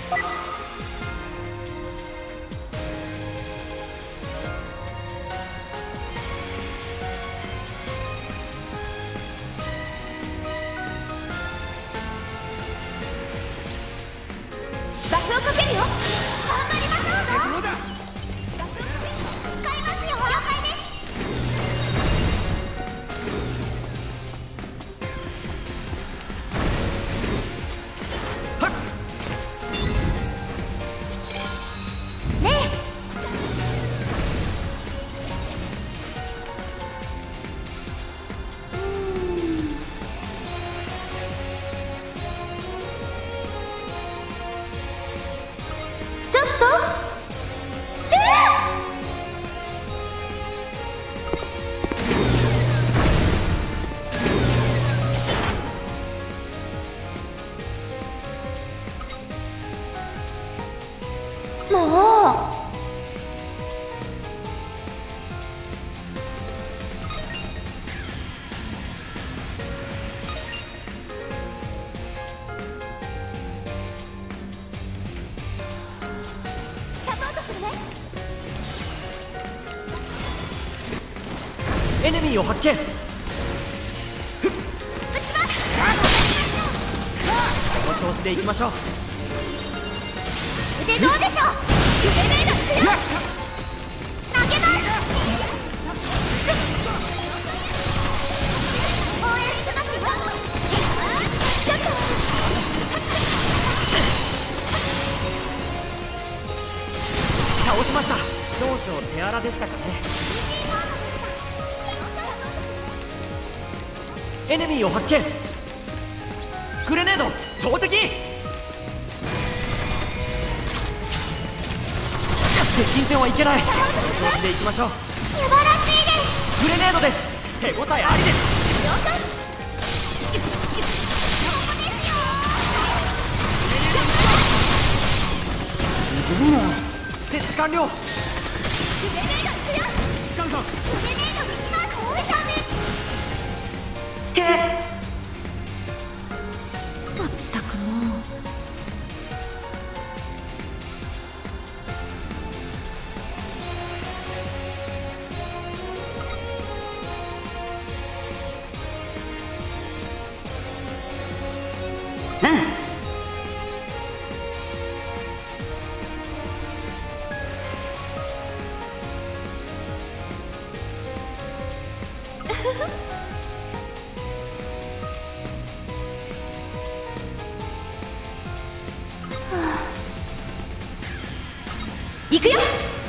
バフをかけるよ。頑張りましょう。使いますよ。了解です。 エネミーを発見。撃ちます。 この調子でいきましょう。 でどうでしょう。投げます。応援してますよ。 倒しました。少々手荒でしたかね。エネミーを発見。グレネード投擲。接近戦はいけない。この調子でいきましょう。 素晴らしいです。 グレネードです。手応えありです。 了解。 すごいな。設置完了。 グレネード強い。 使うぞ。 グレネード撃ちます。追いため。まったくもう。行くよ。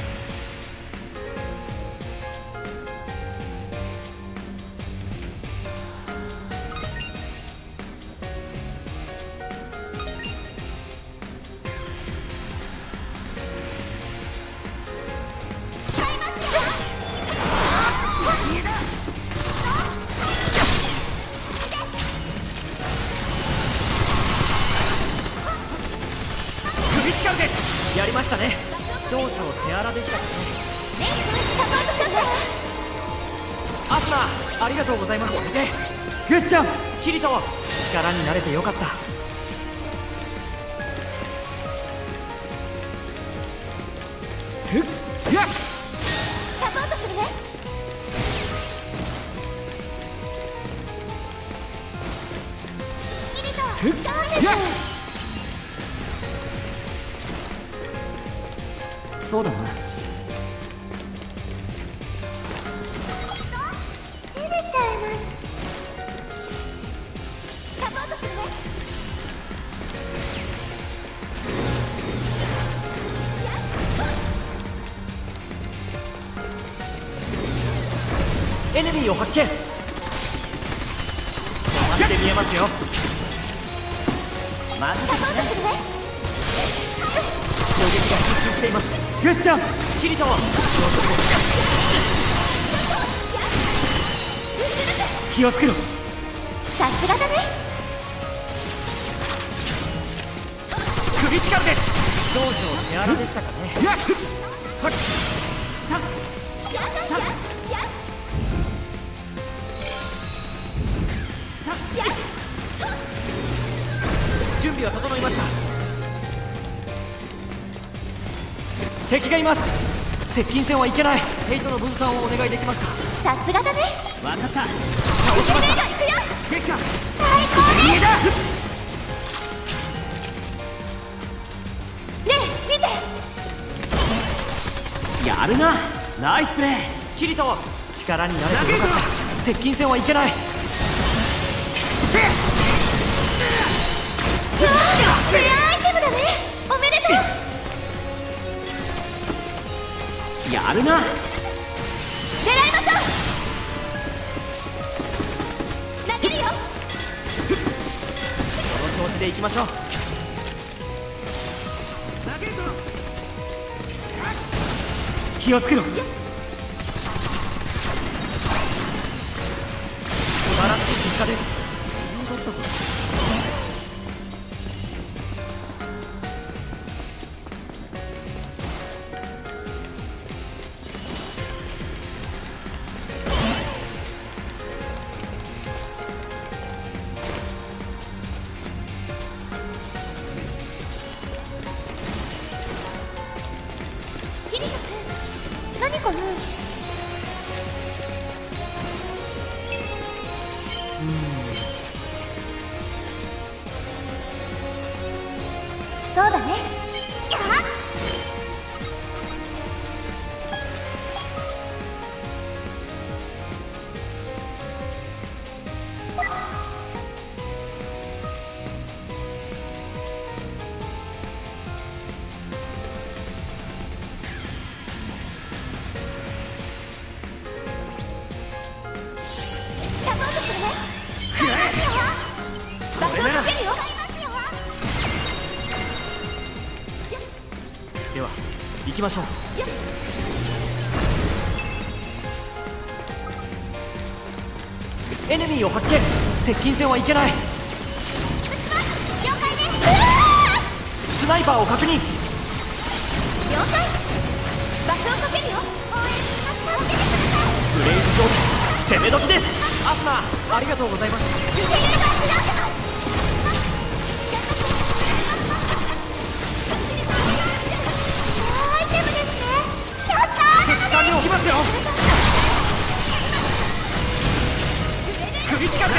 首力です。やりましたね。少々手荒でしたかね。アスナありがとうございます。でグッジョブ。キリト力になれてよかった。 サポートするね。キリト使うんです。 そうだな。 照れちゃいます。サポートするね。 エネミーを発見。待って見えますよ。まずサポートするね。 攻撃が集中しています。グッジョブ。キリト気をつけろ。 さすがだね。 クリティカルです。少々手荒でしたかね。準備は整いました。 敵がいます。接近戦はいけない。ヘイトの分散をお願いできますか。 さすがだね。 分かった。倒しメました。 が行くよ。 結果最高逃げだ。 ねえ見て。 やるな。ナイスプレー。キリト力になれてよかった。接近戦はいけない。 わあ、レアアイテムだね。おめでとう。 やるな。 狙いましょう。投げるよ。 この調子でいきましょう。気をつけろ。素晴らしい結果です。 キリト君、何かな。そうだね。やっサポートするね。 くらえ。 バックをかけるよ。よしでは行きましょう。 よし。 エネミーを発見。接近戦はいけない。 了解です。 スナイパーを確認。 了解。バックをかけるよ。応援します。助けてください。 ブレイズ状態攻め時です。アスナありがとうございます。 ディフェンダーが開けます。アイテムですね。やったー。 敵艦に置きますよ。クリティカルで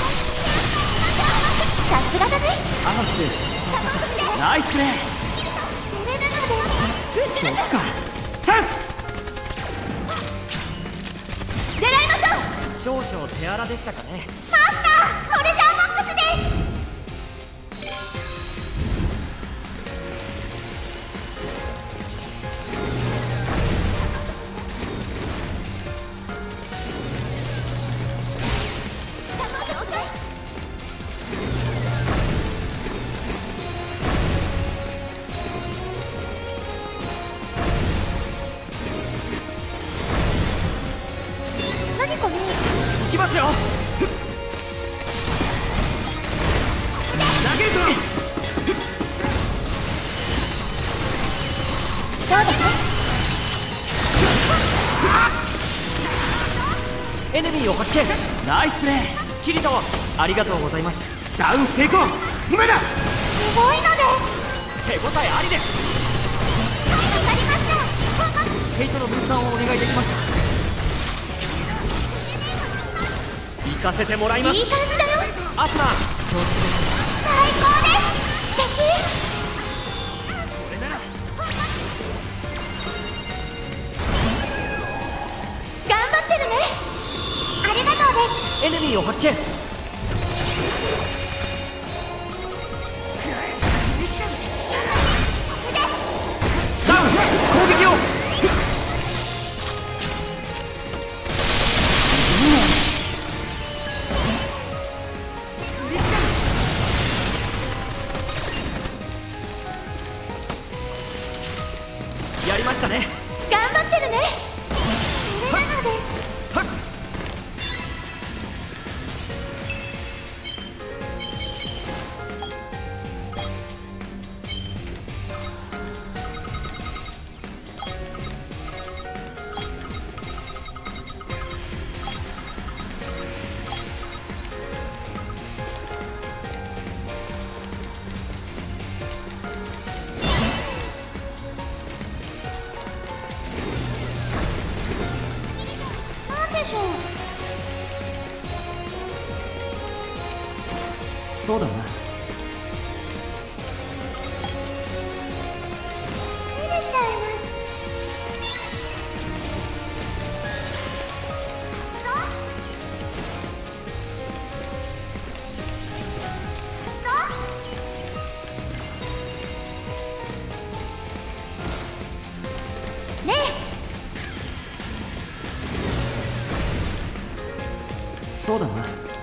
さすがだね。 アノスナイスプレー。 それなので撃ち抜く。 かチャンス。 狙いましょう。 少々手荒でしたかね。 マスター、トレジャーボックスです。サポート OK。何かね。 行きますよ。投げるぞ。 そうだね。 エネミーを発見。ナイスプレー。キリトありがとうございます。ダウン成功。梅だ。 すごいのです。 手応えありです。 はい、わかりました。 ヘイトの分散をお願いできますか。行かせてもらいます。 いい感じだよ。 アスナ恐縮です。 最高です。素敵。 これなら頑張ってるね。ありがとうです。 エネミーを発見。ダウン攻撃を。やりましたね。 頑張ってるね。それなのです。 はっ。 そうだな。 照れちゃいます。ねえ。そうだな。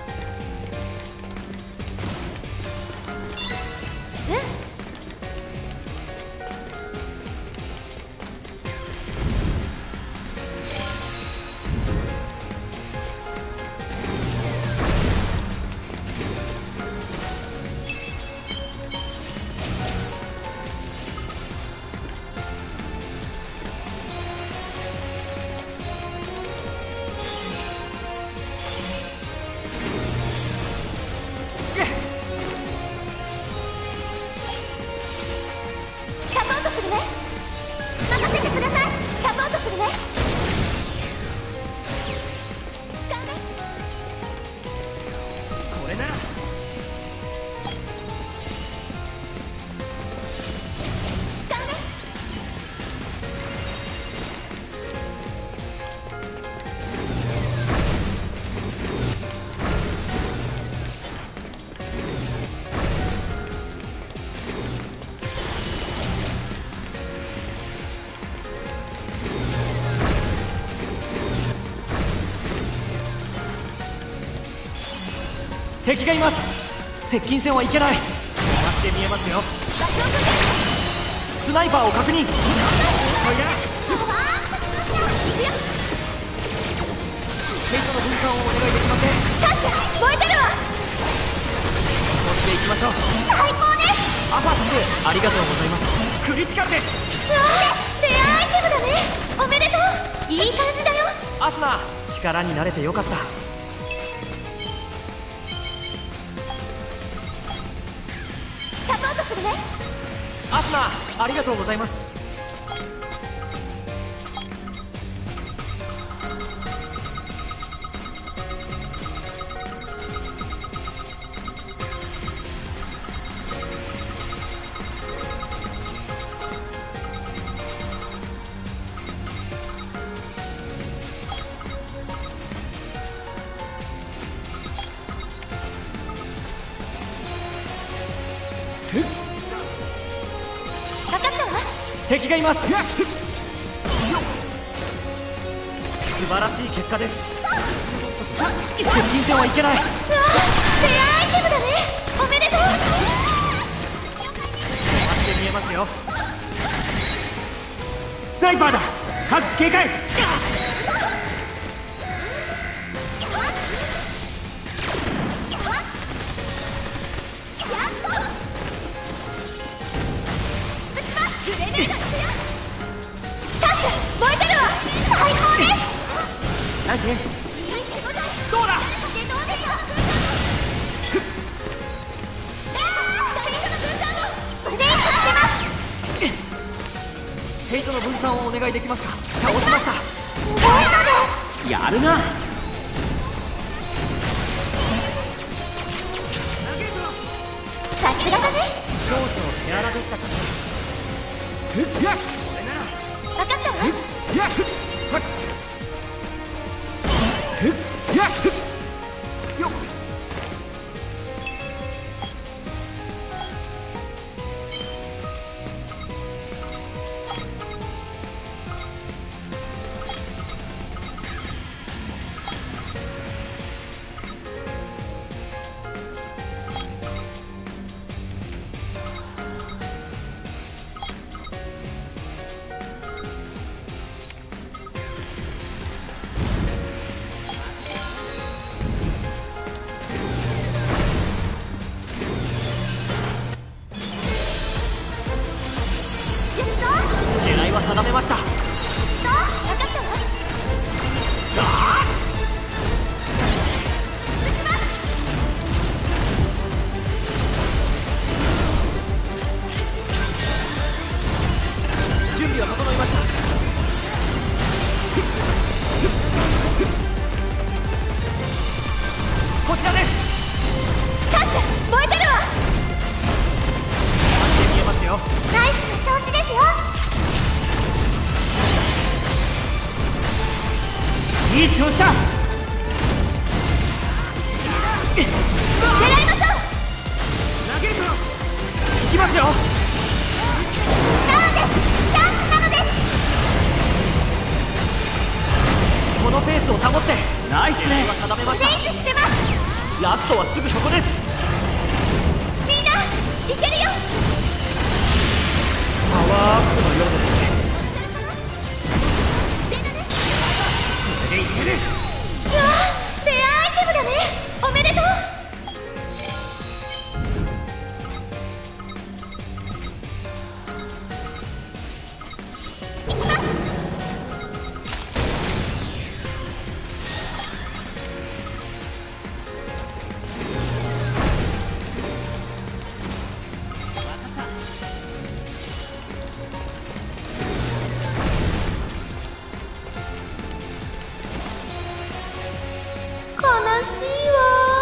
敵がいます。接近戦はいけない。回して見えますよ。スナイパーを確認。ヘイトの分散をお願いできません。 チャンス燃えてるわ。 押していきましょう。 最高です。 アファスありがとうございます。クリティカルです。 うわー、レアアイテムだね。おめでとう。いい感じだよ。 アスナ、力になれてよかった。 サポートするね。 アスナ、ありがとうございます。敵がいます。素晴らしい結果です。接近戦はいけない。うわ、 レアアイテムだね。おめでとう。 回して見えますよ。 スナイパーだ。各自警戒。 どうだ。ヘイトの分散をお願いできますか。倒しました。 すごいのでやるな。 さすがだね。 少々手荒でしたかね。 分かったわ。 よっ。 いい調子だ。 狙いましょう。 投げるぞ。 行きますよ。 なのです。チャンスなのです。 このペースを保ってナイスプレーは定めました。 セーフしてます。 ラストはすぐそこです。 みんないけるよ。 パワーアップのようですね。 これでいける。 うわー、レアアイテムだね。おめでとう。悲しいわ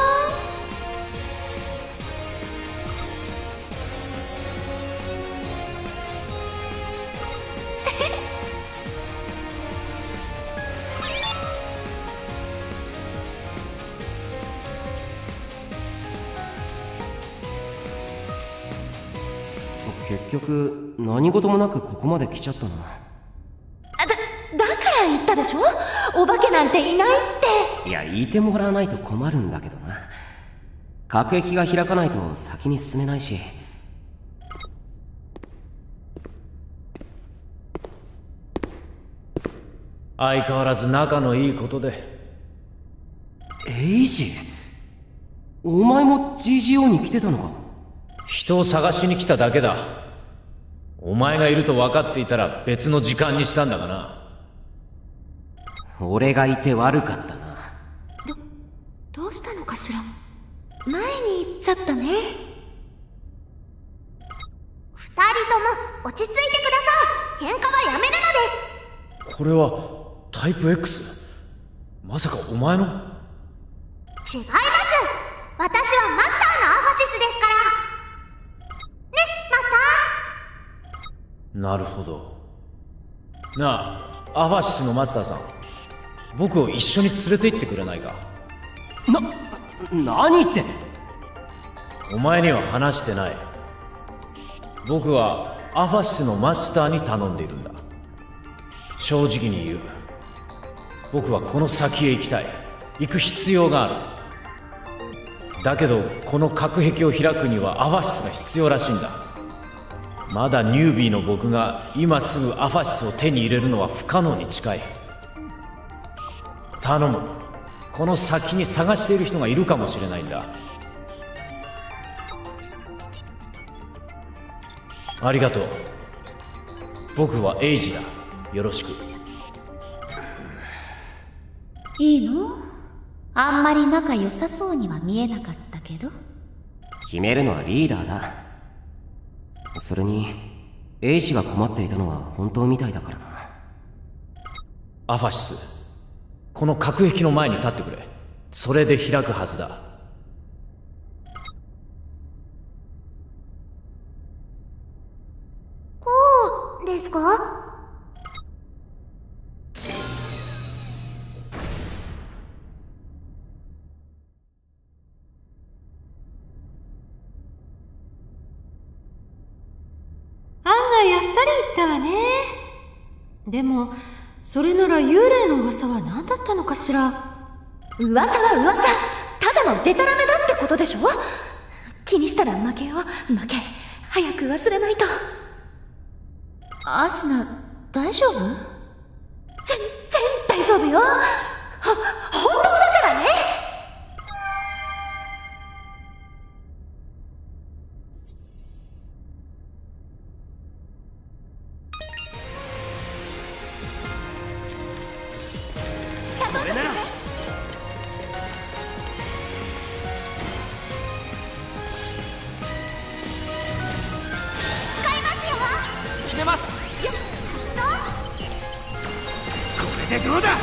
結局何事もなくここまで来ちゃったな。 だから言ったでしょ、お化けなんていないって。 いや、いてもらわないと困るんだけどな。隔壁が開かないと先に進めないし。 相変わらず仲のいいことで。 エイジ、お前も GGO に来てたのか。 人を探しに来ただけだ。お前がいると分かっていたら別の時間にしたんだがな。 俺がいて悪かったな。 どうしたのかしら。前に行っちゃったね。二人とも落ち着いてください。喧嘩はやめるのです。 これはタイプ X。 まさかお前の。 違います。私はマスターのアファシスですからね、マスター。 なるほど。なあ、アファシスのマスターさん、僕を一緒に連れて行ってくれないか。 何言って。 お前には話してない。僕はアファシスのマスターに頼んでいるんだ。正直に言う。僕はこの先へ行きたい。行く必要がある。だけどこの隔壁を開くにはアファシスが必要らしいんだ。まだニュービーの僕が今すぐアファシスを手に入れるのは不可能に近い。頼む。この先に探している人がいるかもしれないんだ。ありがとう。僕はエイジだ。よろしく。 いいの？あんまり仲良さそうには見えなかったけど。 決めるのはリーダーだ。それにエイジが困っていたのは本当みたいだからな。 アファシス、この隔壁の前に立ってくれ。それで開くはずだ。 こうですか？ 案外あっさりいったわね。でもそれなら幽霊の噂は何だったのかしら。 噂は噂。ただのデタラメだってことでしょ。気にしたら負けよ。負け。早く忘れないと。 アスナ、大丈夫？ 全然大丈夫よ。本当だからね。 これなら。 使いますよ。 決めます。 よし、どう？ これでどうだ。